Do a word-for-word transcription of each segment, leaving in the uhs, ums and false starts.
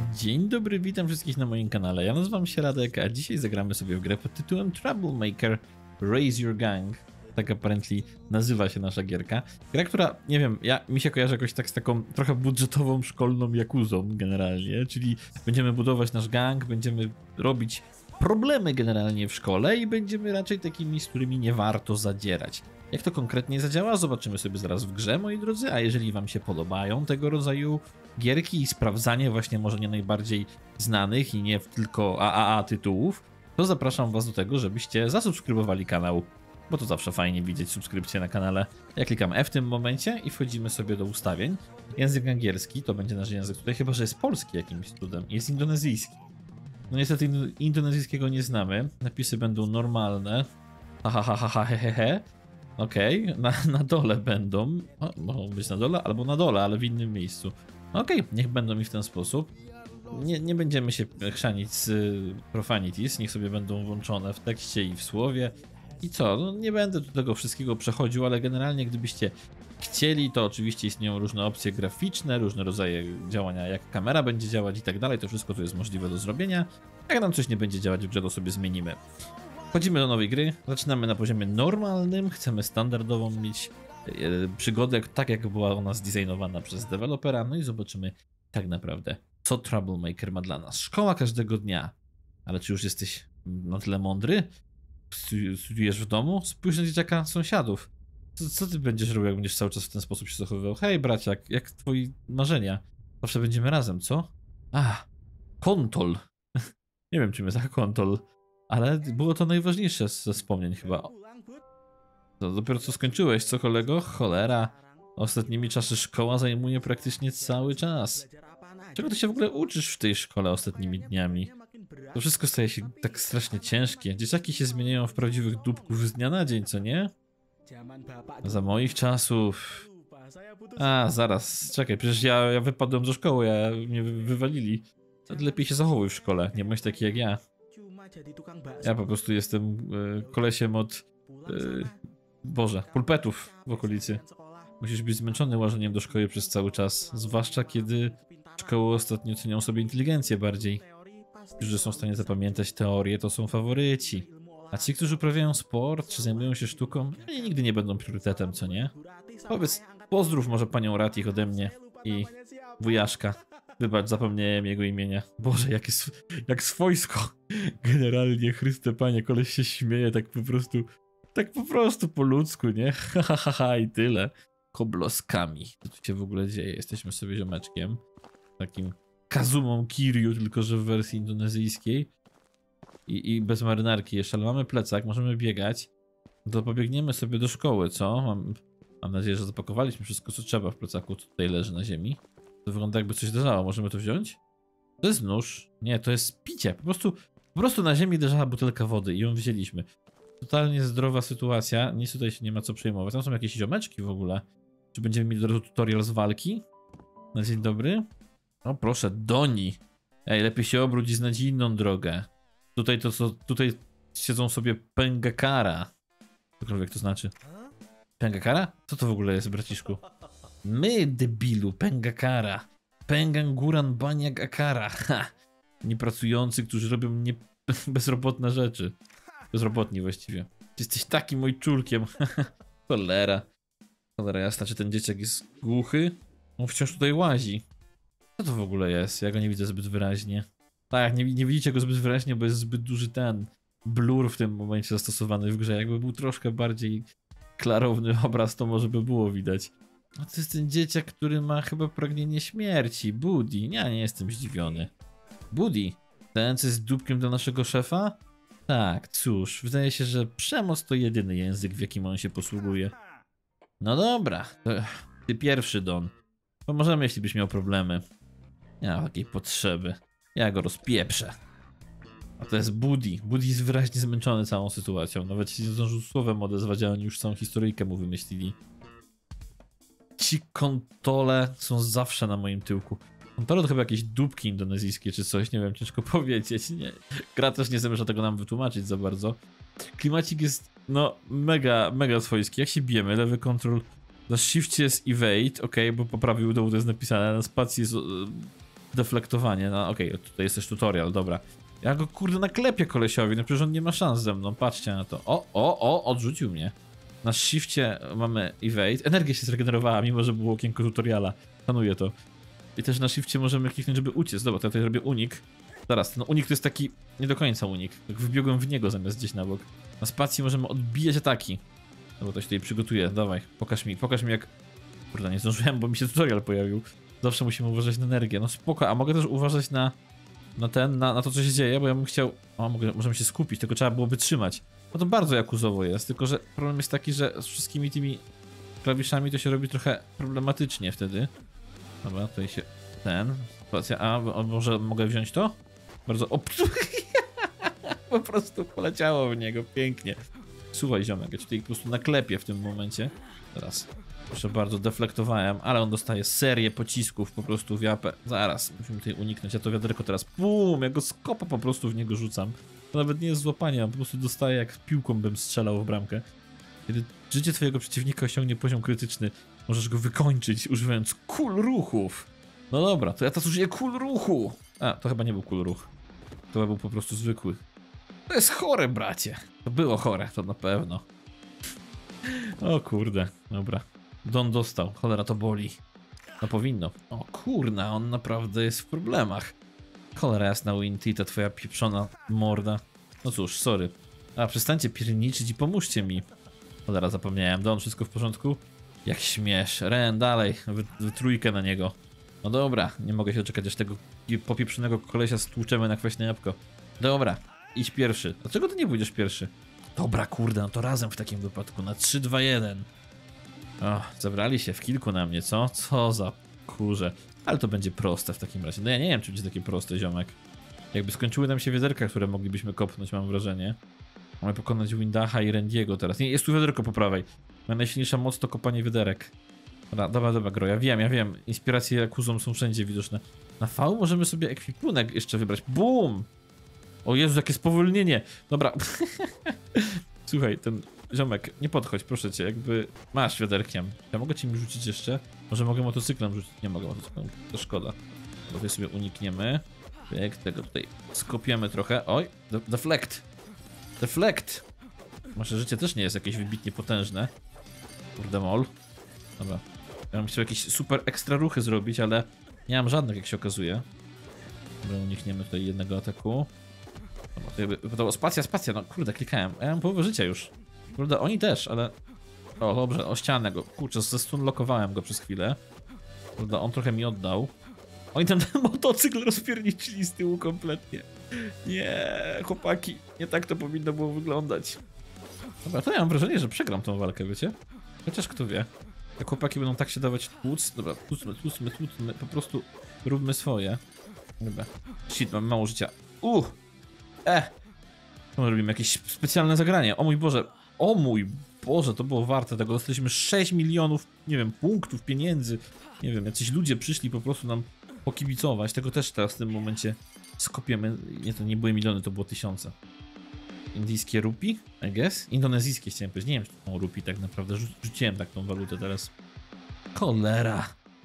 Dzień dobry, witam wszystkich na moim kanale. Ja nazywam się Radek, a dzisiaj zagramy sobie w grę pod tytułem Troublemaker Raise Your Gang. Tak apparently nazywa się nasza gierka. Gra, która, nie wiem, ja, mi się kojarzy jakoś tak z taką trochę budżetową, szkolną jakuzą generalnie, czyli będziemy budować nasz gang, będziemy robić problemy generalnie w szkole i będziemy raczej takimi, z którymi nie warto zadzierać. Jak to konkretnie zadziała, zobaczymy sobie zaraz w grze, moi drodzy, a jeżeli wam się podobają tego rodzaju gierki i sprawdzanie właśnie może nie najbardziej znanych i nie tylko triple A tytułów, to zapraszam was do tego, żebyście zasubskrybowali kanał, bo to zawsze fajnie widzieć subskrypcję na kanale. Ja klikam F w tym momencie i wchodzimy sobie do ustawień. Język angielski to będzie nasz język tutaj, chyba że jest polski jakimś cudem, jest indonezyjski. No niestety indonezyjskiego nie znamy, napisy będą normalne, ha ha ha ha ha he he he. Okej, okay. na, na dole będą, o, mogą być na dole albo na dole, ale w innym miejscu. Okej, okay. Niech będą mi w ten sposób. Nie, nie będziemy się chrzanić z profanities, niech sobie będą włączone w tekście i w słowie. I co, no nie będę do tego wszystkiego przechodził, ale generalnie gdybyście chcieli, to oczywiście istnieją różne opcje graficzne, różne rodzaje działania, jak kamera będzie działać i tak dalej, to wszystko tu jest możliwe do zrobienia. Jak nam coś nie będzie działać w grze, to sobie zmienimy. Wchodzimy do nowej gry, zaczynamy na poziomie normalnym, chcemy standardową mieć e, przygodę, tak jak była ona zdesignowana przez dewelopera, no i zobaczymy tak naprawdę, co Troublemaker ma dla nas. Szkoła każdego dnia, ale czy już jesteś na tyle mądry? Studiujesz w domu? Spójrz na dzieciaka sąsiadów. Co, co ty będziesz robił, jak będziesz cały czas w ten sposób się zachowywał? Hej braciak, jak twoi marzenia? Zawsze będziemy razem, co? A, kontol. Nie wiem czym jest kontol. Ale było to najważniejsze ze wspomnień chyba. To dopiero co skończyłeś, co kolego? Cholera. Ostatnimi czasy szkoła zajmuje praktycznie cały czas. Czego ty się w ogóle uczysz w tej szkole ostatnimi dniami? To wszystko staje się tak strasznie ciężkie. Dzieciaki się zmieniają w prawdziwych dupków z dnia na dzień, co nie? Za moich czasów... A, zaraz, czekaj, przecież ja, ja wypadłem ze szkoły, ja, mnie wywalili. Lepiej się zachowuj w szkole, nie bądź taki jak ja. Ja po prostu jestem y, kolesiem od, y, Boże, pulpetów w okolicy. Musisz być zmęczony łażeniem do szkoły przez cały czas, zwłaszcza kiedy szkoły ostatnio cenią sobie inteligencję bardziej. Ci, którzy są w stanie zapamiętać teorię, to są faworyci. A ci, którzy uprawiają sport, czy zajmują się sztuką, oni nigdy nie będą priorytetem, co nie? Powiedz, pozdrów może panią Ratich ode mnie i wujaszka. Wybacz, zapomniałem jego imienia. Boże, jak, jest, jak swojsko. Generalnie, Chryste Panie, koleś się śmieje tak po prostu, tak po prostu po ludzku, nie? Ha, ha, ha, ha i tyle. Kobloskami. Co tu się w ogóle dzieje? Jesteśmy sobie ziomeczkiem. Takim Kazumą Kiryu, tylko że w wersji indonezyjskiej. I, i bez marynarki jeszcze, ale mamy plecak, możemy biegać. To pobiegniemy sobie do szkoły, co? Mam, mam nadzieję, że zapakowaliśmy wszystko, co trzeba w plecaku, co tutaj leży na ziemi. To wygląda jakby coś leżało, możemy to wziąć? To jest nóż. Nie, to jest picie. Po prostu, po prostu na ziemi leżała butelka wody i ją wzięliśmy. Totalnie zdrowa sytuacja, nic tutaj się nie ma co przejmować. Tam są jakieś ziomeczki w ogóle. Czy będziemy mieli do tutorial z walki? Na dzień dobry. O proszę, Doni. Ej, lepiej się obróć i znać inną drogę. Tutaj to co, tutaj siedzą sobie Pengakara. Cokolwiek to znaczy. Pengakara? Co to w ogóle jest, braciszku? My, debilu, Pengakara. Penganguran Baniak Akara. Ha! Niepracujący, którzy robią nie... bezrobotne rzeczy. Bezrobotni właściwie. Jesteś takim ojczulkiem. Cholera. Cholera jasna, czy ten dzieciak jest głuchy? On wciąż tutaj łazi. Co to w ogóle jest? Ja go nie widzę zbyt wyraźnie. Tak, nie, nie widzicie go zbyt wyraźnie, bo jest zbyt duży ten blur w tym momencie zastosowany w grze. Jakby był troszkę bardziej klarowny obraz, to może by było widać. A to jest ten dzieciak, który ma chyba pragnienie śmierci. Buddy. Ja nie jestem zdziwiony. Buddy? Ten, co jest dupkiem do naszego szefa? Tak, cóż, wydaje się, że przemoc to jedyny język, w jakim on się posługuje. No dobra, to ty pierwszy, Don. Pomożemy, jeśli byś miał problemy. Nie mam takiej potrzeby. Ja go rozpieprzę. A to jest Buddy. Buddy jest wyraźnie zmęczony całą sytuacją. Nawet się nie zdążył słowem odezwać, a oni już całą historyjkę mu wymyślili. Ci kontole są zawsze na moim tyłku. Kontole to chyba jakieś dupki indonezyjskie czy coś, nie wiem, ciężko powiedzieć. Nie. Gra też nie zamierza tego nam wytłumaczyć za bardzo. Klimacik jest, no, mega, mega swojski. Jak się bijemy? Lewy kontrol, na shifcie jest evade, ok, bo poprawił dół, to jest napisane, na spacji jest deflektowanie. No okej, okay, tutaj jest też tutorial, dobra. Ja go kurde naklepię kolesiowi, no przecież on nie ma szans ze mną, patrzcie na to. O, o, o, odrzucił mnie. Na shifcie mamy evade. Energia się zregenerowała, mimo że było okienko tutoriala. Szanuję to. I też na shifcie możemy kliknąć, żeby uciec. Dobra, to ja tutaj robię unik. Zaraz, no unik to jest taki nie do końca unik. Tak wbiegłem w niego zamiast gdzieś na bok. Na spacji możemy odbijać ataki. No bo to się tutaj przygotuje, dawaj, pokaż mi, pokaż mi jak... Kurde, nie zdążyłem, bo mi się tutorial pojawił. Zawsze musimy uważać na energię, no spoko, a mogę też uważać na... Na ten, na, na to co się dzieje, bo ja bym chciał... O, mogę, możemy się skupić, tylko trzeba było wytrzymać. No to bardzo jakuzowo jest, tylko że problem jest taki, że z wszystkimi tymi klawiszami to się robi trochę problematycznie wtedy. Dobra, tutaj się... Ten... Spacja A, może mogę wziąć to? Bardzo... O, po prostu poleciało w niego, pięknie. Słuchaj ziomek, ja tutaj po prostu naklepię w tym momencie. Teraz, proszę bardzo, deflektowałem, ale on dostaje serię pocisków po prostu w japę. Zaraz, musimy tutaj uniknąć, ja to wiaderko teraz, bum, ja go z kopa po prostu w niego rzucam. To nawet nie jest złapanie, on po prostu dostaje jak piłką bym strzelał w bramkę. Kiedy życie twojego przeciwnika osiągnie poziom krytyczny, możesz go wykończyć używając kul ruchów. No dobra, to ja teraz użyję kul ruchu. A, to chyba nie był kul ruch. To chyba był po prostu zwykły. To jest chore, bracie. To było chore, to na pewno. O kurde, dobra. Don dostał, cholera to boli. No powinno. O kurna, on naprawdę jest w problemach. Cholera jasna, Winty, ta twoja pieprzona morda. No cóż, sorry. A, przestańcie pierniczyć i pomóżcie mi. Cholera, zapomniałem. Don, wszystko w porządku? Jak śmiesz. Ren, dalej, wy, wy trójkę na niego. No dobra, nie mogę się doczekać, aż tego popieprzonego kolesia stłuczemy na kwaśne jabłko. Dobra, idź pierwszy. Dlaczego ty nie pójdziesz pierwszy? Dobra, kurde, no to razem w takim wypadku, na trzy, dwa, jeden. O, zabrali się w kilku na mnie, co? Co za kurze. Ale to będzie proste w takim razie. No ja nie wiem, czy będzie takie proste, ziomek. Jakby skończyły nam się wiaderka, które moglibyśmy kopnąć, mam wrażenie. Mamy pokonać Windacha i Randiego teraz. Nie, jest tu wiaderko po prawej. Moja najsilniejsza moc to kopanie wiaderek. Dobra, dobra, dobra, gro, ja wiem, ja wiem. Inspiracje Jakuzą są wszędzie widoczne. Na V możemy sobie ekwipunek jeszcze wybrać. Bum! O Jezu, jakie spowolnienie. Dobra. Słuchaj, ten ziomek, nie podchodź, proszę cię, jakby masz wiaderkiem. Ja mogę ci mi rzucić jeszcze? Może mogę motocyklem rzucić? Nie mogę motocyklem, to szkoda. Bo tutaj sobie unikniemy. Jak tego tutaj skopiemy trochę. Oj, de deflect. Deflect. Nasze życie też nie jest jakieś wybitnie potężne. Kurde mol. Dobra. Ja bym chciał jakieś super ekstra ruchy zrobić, ale nie mam żadnych, jak się okazuje. Dobra, unikniemy tutaj jednego ataku. Dobra, to jakby wypadało spacja, spacja, no kurde, klikałem. Ja mam połowę życia już. Kurde, oni też, ale... O, dobrze, o ścianę go. Kurczę, zestunlokowałem go przez chwilę. Kurde, on trochę mi oddał. Oni tam ten motocykl rozpierniczyli z tyłu kompletnie. Nie, chłopaki, nie tak to powinno było wyglądać. Dobra, to ja mam wrażenie, że przegram tą walkę, wiecie? Chociaż kto wie. Jak chłopaki będą tak się dawać tłuc, dobra, tłucmy, tłucmy, tłucmy, po prostu róbmy swoje. Dobra, shit, mam mało życia. Uh! E! To robimy jakieś specjalne zagranie, o mój Boże, o mój Boże, to było warte tego, dostaliśmy sześć milionów, nie wiem, punktów, pieniędzy, nie wiem, jacyś ludzie przyszli po prostu nam pokibicować, tego też teraz w tym momencie skopiemy, nie, to nie były miliony, to było tysiące. Indyjskie rupi, I guess? Indonezyjskie chciałem powiedzieć, nie wiem, czy to są rupi tak naprawdę, Rzu rzuciłem tak tą walutę teraz. Cholera.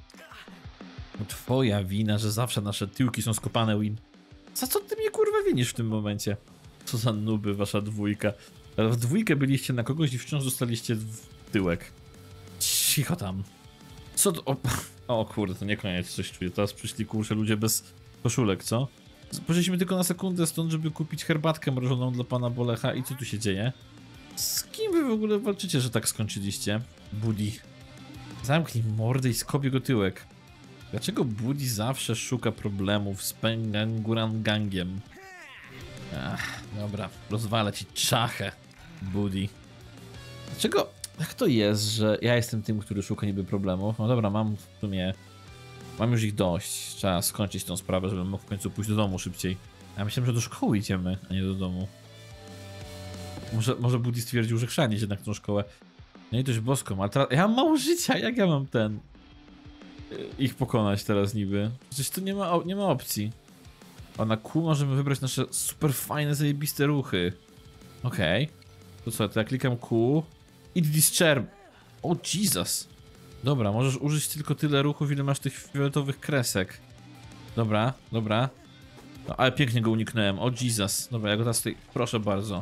No twoja wina, że zawsze nasze tyłki są skopane, Win. Za co ty mnie kurwa winisz w tym momencie? Co za nuby, wasza dwójka. Ale w dwójkę byliście na kogoś i wciąż dostaliście w tyłek. Cicho tam. Co to? O, o kurde, to nie koniec, coś czuję. Teraz przyszli kurczę ludzie bez koszulek, co? Poszliśmy tylko na sekundę stąd, żeby kupić herbatkę mrożoną dla pana Bolecha. I co tu się dzieje? Z kim wy w ogóle walczycie, że tak skończyliście? Buddy. Zamknij mordę i skop jego tyłek. Dlaczego Buddy zawsze szuka problemów z Pengangurangangiem? Ach, dobra, rozwalę ci czachę, Buddy. Dlaczego, jak to jest, że ja jestem tym, który szuka niby problemów? No dobra, mam w sumie, mam już ich dość. Trzeba skończyć tą sprawę, żebym mógł w końcu pójść do domu szybciej. Ja myślałem, że do szkoły idziemy, a nie do domu. Może, może Buddy stwierdził, że chrzanić jednak tą szkołę. No i dość boską, ale teraz, ja mam mało życia, jak ja mam ten... ich pokonać teraz niby? Przecież tu nie ma, nie ma opcji. A na Q możemy wybrać nasze super fajne, zajebiste ruchy. Okej. Okay. To co, to ja klikam Q. Eat this cherry. O Jesus. Dobra, możesz użyć tylko tyle ruchów, ile masz tych fioletowych kresek. Dobra, dobra. No, ale pięknie go uniknąłem. O Jesus. Dobra, ja go teraz tutaj... Proszę bardzo.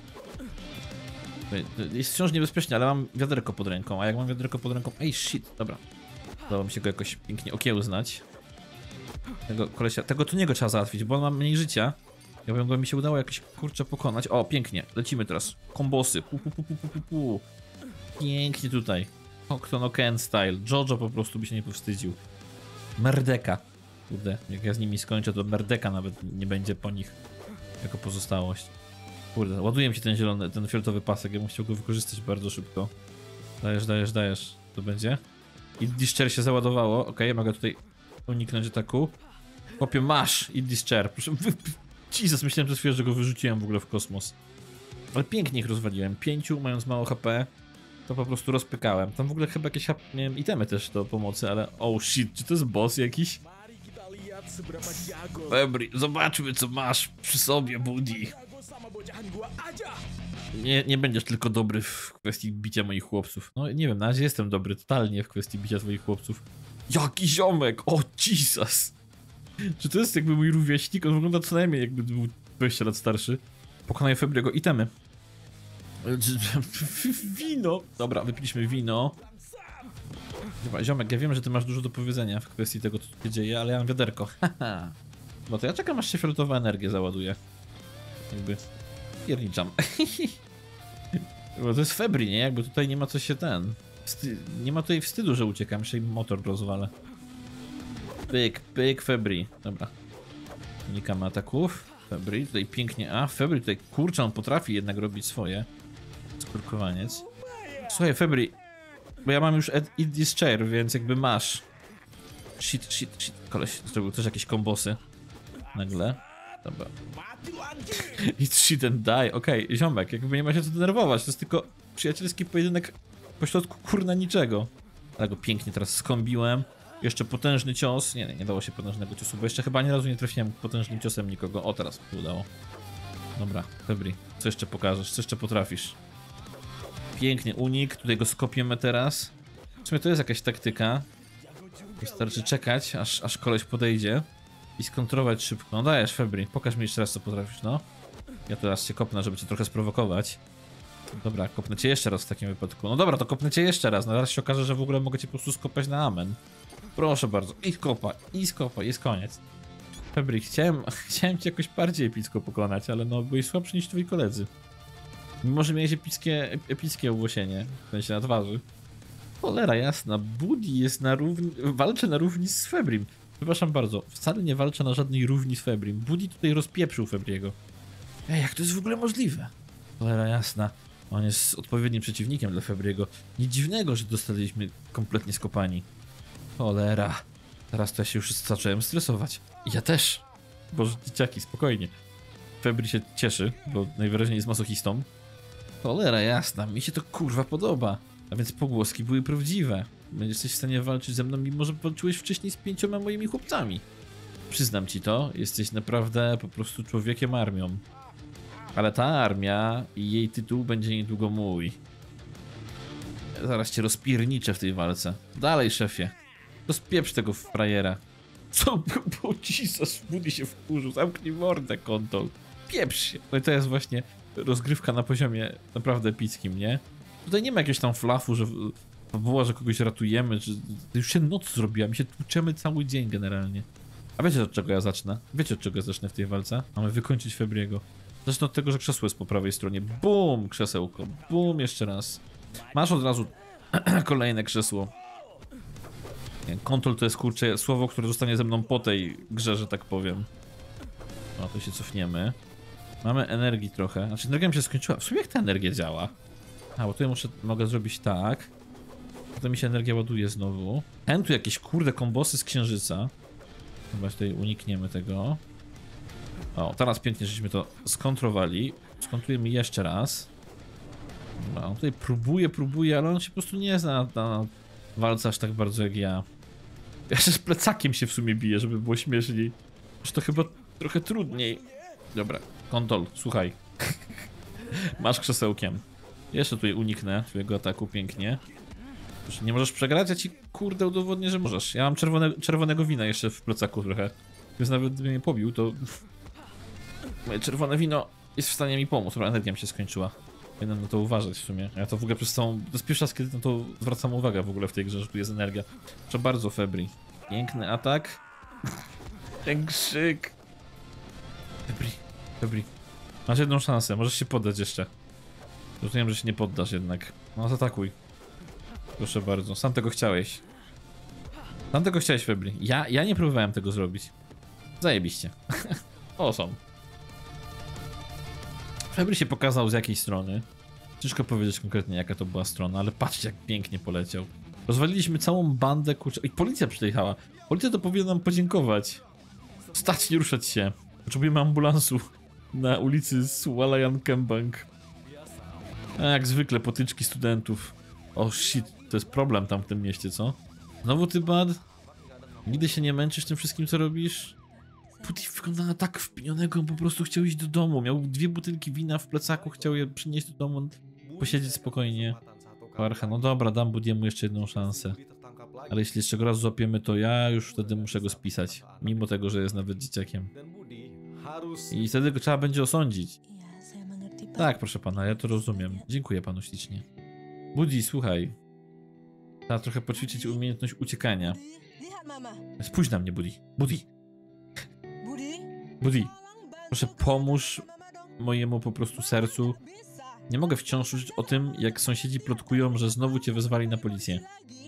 Jest wciąż niebezpiecznie, ale mam wiaderko pod ręką. A jak mam wiaderko pod ręką... Ej, shit. Dobra. Udało mi się go jakoś pięknie okiełznać. Tego kolesia... Tego tu niego trzeba załatwić, bo on ma mniej życia. Ja bym go mi się udało jakoś kurczę pokonać. O, pięknie. Lecimy teraz. Kombosy. Pu, pu, pu, pu, pu, pu, pu. Pięknie tutaj. Octo no Ken style. Jojo po prostu by się nie powstydził. Merdeka. Kurde, jak ja z nimi skończę, to Merdeka nawet nie będzie po nich jako pozostałość. Kurde, ładuje mi się ten zielony, ten fioletowy pasek, ja bym chciał go wykorzystać bardzo szybko. Dajesz, dajesz, dajesz. To będzie. I Discher się załadowało. Okej, okay, mogę tutaj uniknąć ataku. Chłopie, masz! I Discher. Proszę, wy... Jesus, myślałem przez chwilę, że go wyrzuciłem w ogóle w kosmos. Ale pięknie ich rozwaliłem. Pięciu, mając mało H P, to po prostu rozpykałem. Tam w ogóle chyba jakieś miałem itemy też do pomocy, ale... Oh shit, czy to jest boss jakiś? Febri, zobaczmy co masz przy sobie, Buddy. Nie, nie będziesz tylko dobry w kwestii bicia moich chłopców. No nie wiem, na razie jestem dobry totalnie w kwestii bicia twoich chłopców. Jaki ziomek! O Jesus! Czy to jest jakby mój rówieśnik? On wygląda co najmniej jakby był dwadzieścia lat starszy. Pokonaję Febriego itemy. Wino! Dobra, wypiliśmy wino. Dobra, ziomek, ja wiem, że ty masz dużo do powiedzenia w kwestii tego, co tu się dzieje, ale ja mam wiaderko. Haha. No to ja czekam, aż się fioletowa energia załaduje. Jakby... Pierniczam. Bo to jest Febri, nie? Jakby tutaj nie ma co się ten... Wsty... Nie ma tutaj wstydu, że uciekam, jeszcze im motor rozwalę. Pyk, pyk, Febri. Dobra. Unikamy ataków. Febri, tutaj pięknie... A, Febri tutaj, kurczę, on potrafi jednak robić swoje. Skurkowaniec. Słuchaj, Febri... Bo ja mam już Eat This Chair, więc jakby masz. Shit, shit, shit. Koleś zrobił też jakieś kombosy. Nagle. Dobra. Eat shit and die. Okej, okay, ziomek, jakby nie ma się co denerwować. To jest tylko przyjacielski pojedynek pośrodku kurna niczego. Ale go pięknie teraz skombiłem. Jeszcze potężny cios. Nie, nie, nie dało się potężnego ciosu, bo jeszcze chyba ani razu nie trafiłem potężnym ciosem nikogo. O, teraz się udało. Dobra, Febri, co jeszcze pokażesz? Co jeszcze potrafisz? Pięknie, unik, tutaj go skopiemy teraz. W sumie to jest jakaś taktyka. Wystarczy czekać, aż, aż koleś podejdzie i skontrować szybko. No dajesz, Febri, pokaż mi jeszcze raz, co potrafisz, no. Ja teraz cię kopnę, żeby cię trochę sprowokować. Dobra, kopnę cię jeszcze raz w takim wypadku. No dobra, to kopnę cię jeszcze raz, no zaraz się okaże, że w ogóle mogę cię po prostu skopać na amen. Proszę bardzo, i skopa, i skopa, jest koniec. Febri, chciałem, chciałem cię jakoś bardziej epicko pokonać, ale no, byłeś słabszy niż twoi koledzy. Mimo że miałeś epickie, epickie ogłosienie, w sensie na twarzy. Cholera jasna, Buddy jest na równi, walczy na równi z Febrim. Przepraszam bardzo, wcale nie walczę na żadnej równi z Febrim. Buddy tutaj rozpieprzył Febriego. Ej, jak to jest w ogóle możliwe? Cholera jasna, on jest odpowiednim przeciwnikiem dla Febriego. Nic dziwnego, że dostaliśmy kompletnie skopani. Cholera, teraz to ja się już zacząłem stresować. I ja też. Boże, dzieciaki, spokojnie. Febri się cieszy, bo najwyraźniej jest masochistą. Cholera jasna, mi się to kurwa podoba. A więc pogłoski były prawdziwe. Jesteś w stanie walczyć ze mną, mimo że walczyłeś wcześniej z pięcioma moimi chłopcami. Przyznam ci to, jesteś naprawdę po prostu człowiekiem armią. Ale ta armia i jej tytuł będzie niedługo mój. Zaraz cię rozpierniczę w tej walce. Dalej, szefie. Rozpieprz tego frajera. Co? Bo Jesus, Buddy się wkurzył. Zamknij mordę, Kontol. Pieprz się. No i to jest właśnie rozgrywka na poziomie naprawdę epickim, nie? Tutaj nie ma jakiegoś tam flafu, że było, że kogoś ratujemy, że już się noc zrobiła, my się tłuczemy cały dzień generalnie. A wiecie od czego ja zacznę? Wiecie od czego ja zacznę w tej walce? Mamy wykończyć Febriego. Zacznę od tego, że krzesło jest po prawej stronie. Bum! Krzesełko. Bum! Jeszcze raz. Masz od razu kolejne krzesło. Kontrol to jest, kurczę, słowo, które zostanie ze mną po tej grze, że tak powiem. No to się cofniemy. Mamy energii trochę. Znaczy energia mi się skończyła. W sumie jak ta energia działa? A, bo tutaj muszę, mogę zrobić tak. Potem mi się energia ładuje znowu. Ten tu jakieś kurde kombosy z księżyca. Chyba tutaj unikniemy tego. O, teraz pięknie, żeśmy to skontrowali. Skontrujemy jeszcze raz. Dobra, on tutaj próbuje, próbuje, ale on się po prostu nie zna na, na walce aż tak bardzo jak ja. Ja jeszcze z plecakiem się w sumie biję, żeby było śmieszniej. Że to chyba trochę trudniej. Dobra, Kontol, słuchaj. Masz krzesełkiem. Jeszcze tutaj uniknę twojego ataku pięknie. Proszę, nie możesz przegrać? Ja ci kurde udowodnię, że możesz. Ja mam czerwone, czerwonego wina jeszcze w plecaku trochę. Więc nawet gdyby mnie pobił, to moje czerwone wino jest w stanie mi pomóc. Dobra, energia mi się skończyła. Powinienem na to uważać w sumie. Ja to w ogóle przez całą... To jest pierwszy raz, kiedy na to zwracam uwagę w ogóle w tej grze, że tu jest energia. Proszę bardzo, Febri. Piękny atak. Ten krzyk. Febri, Febri. Masz jedną szansę, możesz się poddać jeszcze. Rozumiem, że się nie poddasz jednak. No, zaatakuj. Proszę bardzo, sam tego chciałeś. Sam tego chciałeś, Febri. Ja, ja nie próbowałem tego zrobić. Zajebiście. O, są. Febri się pokazał z jakiej strony. Ciężko powiedzieć konkretnie, jaka to była strona, ale patrzcie, jak pięknie poleciał. Rozwaliliśmy całą bandę, kurczę. I policja przyjechała. Policja to powinna nam podziękować. Stać, nie ruszać się. Potrzebujemy ambulansu na ulicy Swalayan Kembang. A jak zwykle potyczki studentów. O oh shit, to jest problem tam w tym mieście, co? Znowu ty, Bad? Nigdy się nie męczysz tym wszystkim, co robisz? Puti wygląda na tak wpinionego, on po prostu chciał iść do domu. Miał dwie butelki wina w plecaku, chciał je przynieść do domu, posiedzieć spokojnie. Parcha, no dobra, dam Budiemu jeszcze jedną szansę. Ale jeśli jeszcze go raz złapiemy, to ja już wtedy muszę go spisać. Mimo tego, że jest nawet dzieciakiem. I wtedy go trzeba będzie osądzić. Tak, proszę pana, ja to rozumiem. Dziękuję panu ślicznie. Budi, słuchaj. Trzeba trochę poćwiczyć umiejętność uciekania. Spójrz na mnie, Budi. Budi. Budi. Proszę, pomóż mojemu po prostu sercu. Nie mogę wciąż słyszeć o tym, jak sąsiedzi plotkują, że znowu cię wezwali na policję.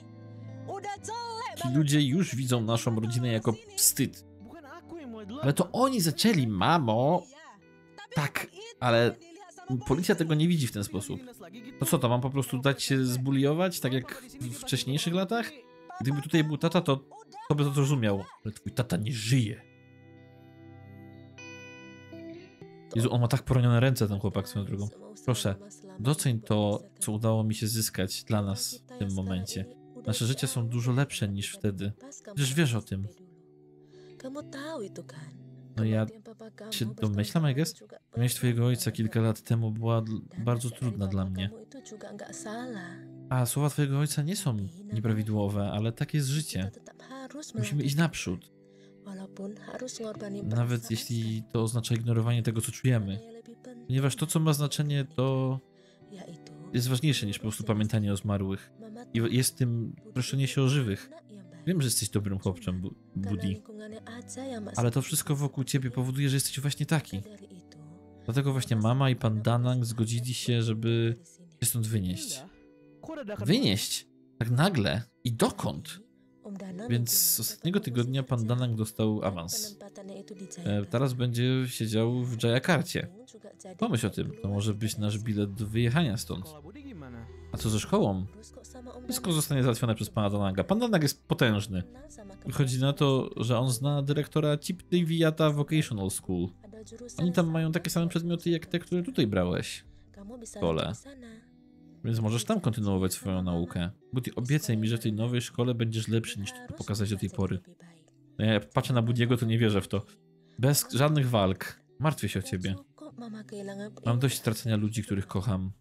Ci ludzie już widzą naszą rodzinę jako wstyd. Ale to oni zaczęli, mamo. Tak, ale policja tego nie widzi w ten sposób. To co, to mam po prostu dać się zbuliować, tak jak w wcześniejszych latach? Gdyby tutaj był tata, to, to by to zrozumiał. Ale twój tata nie żyje. Jezu, on ma tak poronione ręce, ten chłopak, swoją drogą. Proszę, doceń to, co udało mi się zyskać dla nas w tym momencie. Nasze życie są dużo lepsze niż wtedy. Przecież wiesz o tym. No ja się domyślam, I guess? Śmierć twojego ojca kilka lat temu była bardzo trudna dla mnie. A słowa twojego ojca nie są nieprawidłowe, ale tak jest życie. Musimy iść naprzód. Nawet jeśli to oznacza ignorowanie tego, co czujemy. Ponieważ to, co ma znaczenie, to jest ważniejsze niż po prostu pamiętanie o zmarłych. I jest tym proszenie się o żywych. Wiem, że jesteś dobrym chłopcem, Budi. Ale to wszystko wokół ciebie powoduje, że jesteś właśnie taki. Dlatego właśnie mama i pan Danang zgodzili się, żeby się stąd wynieść. Wynieść? Tak nagle? I dokąd? Więc z ostatniego tygodnia pan Danang dostał awans. E, teraz będzie siedział w Jayakarcie. Pomyśl o tym, to może być nasz bilet do wyjechania stąd. A co ze szkołą? Wszystko zostanie załatwione przez pana Dananga. Pan Danang jest potężny. Wychodzi na to, że on zna dyrektora Chiptei Viyata Vocational School. Oni tam mają takie same przedmioty jak te, które tutaj brałeś w szkole. Więc możesz tam kontynuować swoją naukę. Budi, obiecaj mi, że w tej nowej szkole będziesz lepszy niż to pokazać do tej pory. No ja patrzę na Budiego, to nie wierzę w to. Bez żadnych walk. Martwię się o ciebie. Mam dość stracenia ludzi, których kocham.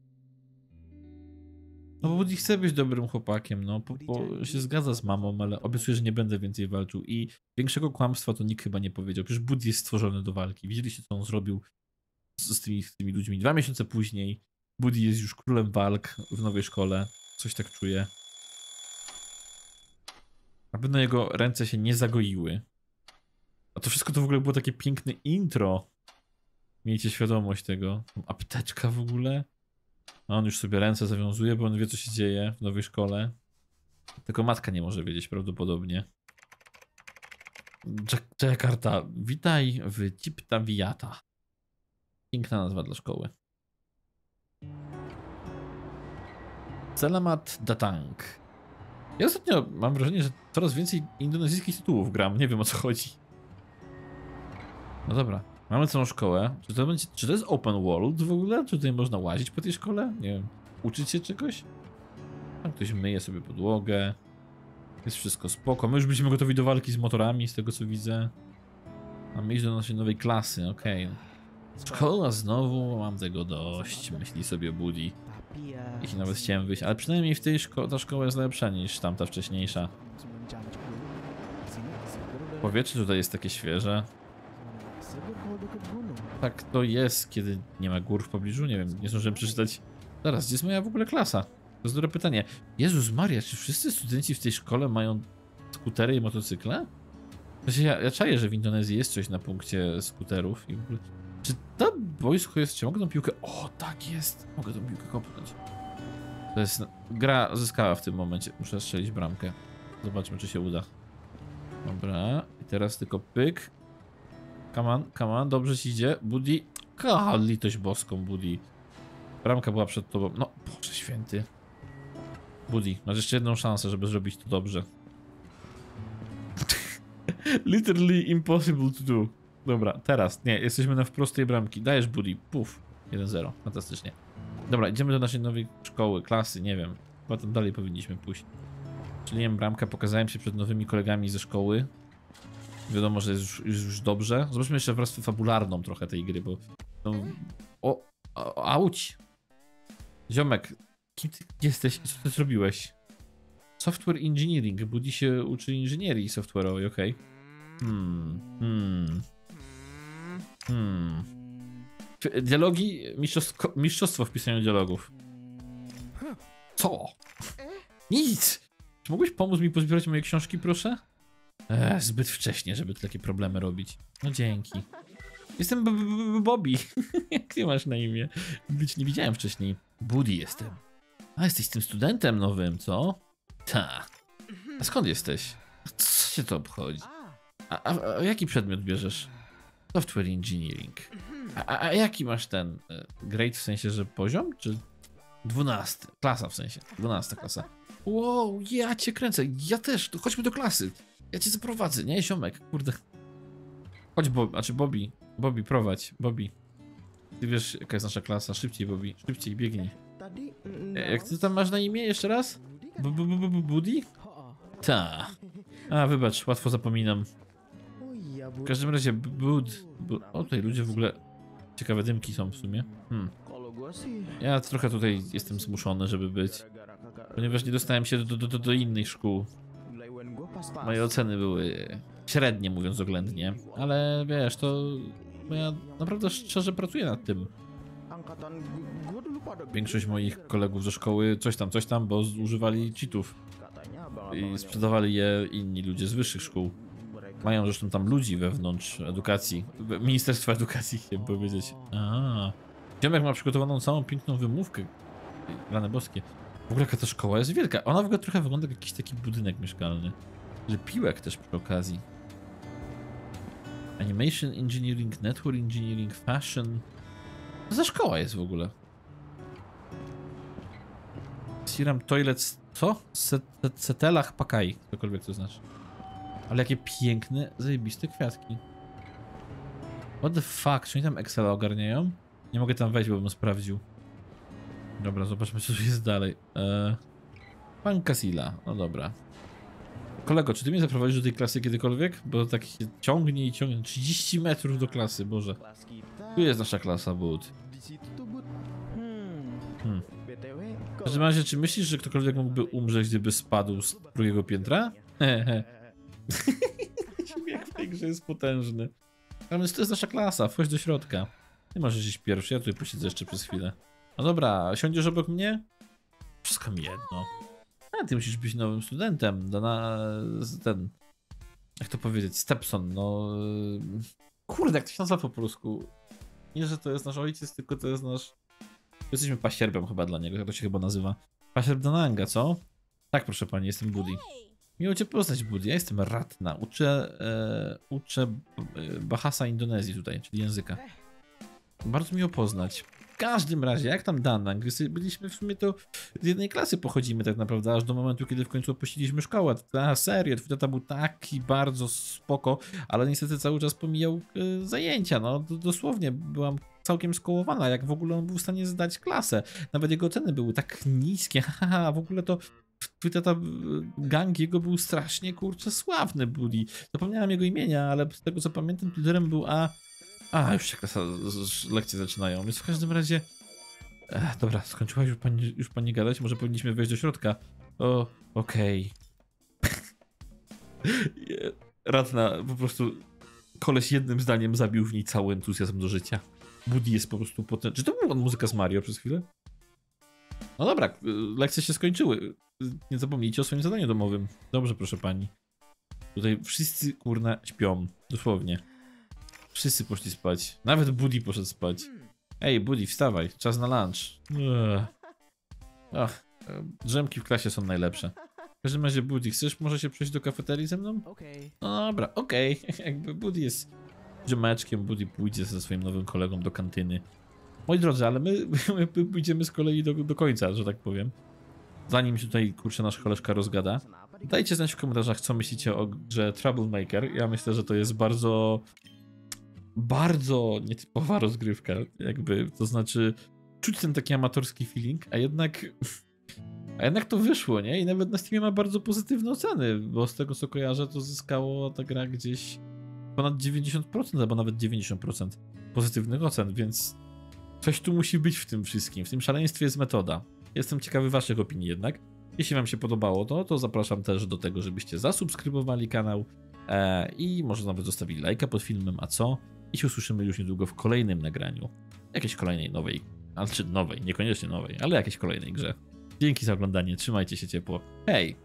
No bo Budi chce być dobrym chłopakiem, no, bo, bo się zgadza z mamą, ale obiecuję, że nie będę więcej walczył i większego kłamstwa to nikt chyba nie powiedział. Przecież Budi jest stworzony do walki. Widzieliście, co on zrobił z, z, tymi, z tymi ludźmi. Dwa miesiące później Budi jest już królem walk w nowej szkole. Coś tak czuję. Na pewno jego ręce się nie zagoiły. A to wszystko to w ogóle było takie piękne intro. Miejcie świadomość tego. Apteczka w ogóle. A on już sobie ręce zawiązuje, bo on wie, co się dzieje w nowej szkole. Tylko matka nie może wiedzieć prawdopodobnie. Jakarta, witaj w Chipta Viyata. Piękna nazwa dla szkoły. Selamat Datang. Ja ostatnio mam wrażenie, że coraz więcej indonezyjskich tytułów gram. Nie wiem, o co chodzi. No dobra. Mamy całą szkołę. Czy to będzie, czy to jest open world w ogóle? Czy tutaj można łazić po tej szkole? Nie wiem. Uczyć się czegoś? Tam ktoś myje sobie podłogę. Jest wszystko spoko. My już byliśmy gotowi do walki z motorami, z tego co widzę. Mamy iść do naszej nowej klasy, okej. Okay. Szkoła znowu, mam tego dość, myśli sobie Budi. Jeśli nawet chciałem wyjść, ale przynajmniej w tej szko ta szkoła jest lepsza niż tamta wcześniejsza. Powietrze tutaj jest takie świeże. Tak to jest, kiedy nie ma gór w pobliżu? Nie wiem, nie zdążyłem przeczytać. Zaraz, gdzie jest moja w ogóle klasa? To jest dobre pytanie. Jezus Maria, czy wszyscy studenci w tej szkole mają skutery i motocykle? Znaczy ja, ja czaję, że w Indonezji jest coś na punkcie skuterów i w ogóle... Czy to boisko jest... Czy mogę tą piłkę... O, tak jest! Mogę tą piłkę kopnąć. To jest... Gra zyskała w tym momencie. Muszę strzelić bramkę. Zobaczmy, czy się uda. Dobra. I teraz tylko pyk. Come on, come on. Dobrze ci idzie. Buddy. Ka, litość boską, Buddy. Bramka była przed tobą. No, Boże święty. Buddy, masz jeszcze jedną szansę, żeby zrobić to dobrze. Literally impossible to do. Dobra, teraz. Nie, jesteśmy na wprost tej bramki. Dajesz, Buddy. Puf. jeden zero. Fantastycznie. Dobra, idziemy do naszej nowej szkoły, klasy, nie wiem. Chyba tam dalej powinniśmy pójść. Strzeliłem bramkę, pokazałem się przed nowymi kolegami ze szkoły. Wiadomo, że jest już, już, już dobrze. Zobaczmy jeszcze warstwę fabularną trochę tej gry, bo... No, o, o, auć! Ziomek, kim ty jesteś i co ty zrobiłeś? Software engineering. Buddy się uczy inżynierii software'owej, okej. Okay. Hmm, hmm. Hmm. Dialogi, mistrzostwo, mistrzostwo w pisaniu dialogów. Co? Nic! Czy mógłbyś pomóc mi pozbierać moje książki, proszę? Ech, zbyt wcześnie, żeby takie problemy robić. No dzięki. Jestem b -b -b Bobby. Jak ty masz na imię? Być nie widziałem wcześniej. Buddy jestem. A, jesteś tym studentem nowym, co? Ta. A skąd jesteś? Co się to obchodzi? A, a, a jaki przedmiot bierzesz? Software engineering. A, a, a jaki masz ten? Grade w sensie, że poziom? Czy dwunasty? Klasa w sensie. Dwunasta klasa. Wow, ja cię kręcę. Ja też. To chodźmy do klasy. Ja cię zaprowadzę, nie, ziomek? Kurde. Chodź, Bob, znaczy Bobby. Bobby, prowadź. Bobby. Ty wiesz, jaka jest nasza klasa. Szybciej, Bobby. Szybciej, biegnij. Jak ty tam masz na imię jeszcze raz? Buddy? Ta. A, wybacz, łatwo zapominam. W każdym razie, Bud. O, tutaj ludzie w ogóle... Ciekawe dymki są w sumie. Hmm. Ja trochę tutaj jestem zmuszony, żeby być. Ponieważ nie dostałem się do, do, do, do innych szkół. Moje oceny były średnie, mówiąc oględnie. Ale wiesz, to... Bo ja naprawdę szczerze pracuję nad tym. Większość moich kolegów ze szkoły coś tam, coś tam, bo używali cheatów. I sprzedawali je inni ludzie z wyższych szkół. Mają zresztą tam ludzi wewnątrz edukacji. Ministerstwa Edukacji, chciałem powiedzieć. A, Ziomek ma przygotowaną całą piękną wymówkę. Rany boskie. W ogóle jaka ta szkoła jest wielka. Ona w ogóle trochę wygląda jak jakiś taki budynek mieszkalny. Że piłek też przy okazji. Animation Engineering, Network Engineering, Fashion. Co za szkoła jest w ogóle? Siram Toilets... Co? Setelach Pakai. Cokolwiek to znaczy. Ale jakie piękne, zajebiste kwiatki. What the fuck? Czy oni tam Excela ogarniają? Nie mogę tam wejść, bo bym sprawdził. Dobra, zobaczmy, co tu jest dalej. Eee, pan Casilla. No dobra. Kolego, czy ty mnie zaprowadzisz do tej klasy kiedykolwiek? Bo tak się ciągnie i ciągnie. trzydzieści metrów do klasy, Boże. Tu jest nasza klasa, Bud. Hmm. W każdym razie, czy myślisz, że ktokolwiek mógłby umrzeć, gdyby spadł z drugiego piętra? Hehe. Śmiech w tej grze jest potężny. Ale to jest nasza klasa, wchodź do środka. Nie możesz iść pierwszy, ja tutaj posiedzę jeszcze przez chwilę. No dobra, siądziesz obok mnie? Wszystko mi jedno. A ty musisz być nowym studentem. Dana... ten... Jak to powiedzieć? Stepson, no... Kurde, jak to się nazywa po polsku? Nie, że to jest nasz ojciec, tylko to jest nasz... Jesteśmy pasierbem chyba dla niego, jak to się chyba nazywa. Pasierb Dananga, co? Tak, proszę pani, jestem Buddy. Miło cię poznać, Buddy. Ja jestem Ratna. Uczę... E, uczę e, Bahasa Indonezji tutaj, czyli języka. Bardzo miło poznać. W każdym razie, jak tam Danang? Byliśmy w sumie to z jednej klasy pochodzimy tak naprawdę, aż do momentu, kiedy w końcu opuściliśmy szkołę. Ta serio, twój tata był taki bardzo spoko, ale niestety cały czas pomijał e, zajęcia, no dosłownie byłam całkiem skołowana, jak w ogóle on był w stanie zdać klasę. Nawet jego oceny były tak niskie, haha, w ogóle to twój tata, gang jego był strasznie, kurczę, sławny, Buddy. Zapomniałem jego imienia, ale z tego co pamiętam, liderem był A... A, już się klasa, lekcje zaczynają, więc w każdym razie... Ech, dobra, skończyłaś już pani, już pani gadać, może powinniśmy wejść do środka. O, okej. Okay. Radna po prostu koleś jednym zdaniem zabił w niej cały entuzjazm do życia. Buddy jest po prostu potem... Czy to była muzyka z Mario przez chwilę? No dobra, lekcje się skończyły. Nie zapomnijcie o swoim zadaniu domowym. Dobrze, proszę pani. Tutaj wszyscy, kurna, śpią. Dosłownie. Wszyscy poszli spać. Nawet Buddy poszedł spać. Ej, Buddy, wstawaj. Czas na lunch. Ech. Ach, drzemki w klasie są najlepsze. W każdym razie, Buddy, chcesz może się przejść do kafeterii ze mną? Okay. No dobra, okej. Okay. Jakby Buddy jest drzemeczkiem, Buddy pójdzie ze swoim nowym kolegą do kantyny. Moi drodzy, ale my, my pójdziemy z kolei do, do końca, że tak powiem. Zanim się tutaj, kurczę, nasz koleżka rozgada. Dajcie znać w komentarzach, co myślicie o grze Troublemaker. Ja myślę, że to jest bardzo... bardzo nietypowa rozgrywka, jakby, to znaczy czuć ten taki amatorski feeling, a jednak a jednak to wyszło, nie? I nawet na Steamie ma bardzo pozytywne oceny, bo z tego co kojarzę, to zyskało ta gra gdzieś ponad dziewięćdziesiąt procent, albo nawet dziewięćdziesiąt procent pozytywnych ocen, więc coś tu musi być w tym wszystkim, w tym szaleństwie jest metoda. Jestem ciekawy waszych opinii jednak. Jeśli wam się podobało to, to zapraszam też do tego, żebyście zasubskrybowali kanał e, i może nawet zostawili lajka pod filmem, a co? I się usłyszymy już niedługo w kolejnym nagraniu. Jakiejś kolejnej nowej, znaczy nowej, niekoniecznie nowej, ale jakiejś kolejnej grze. Dzięki za oglądanie, trzymajcie się ciepło. Hej!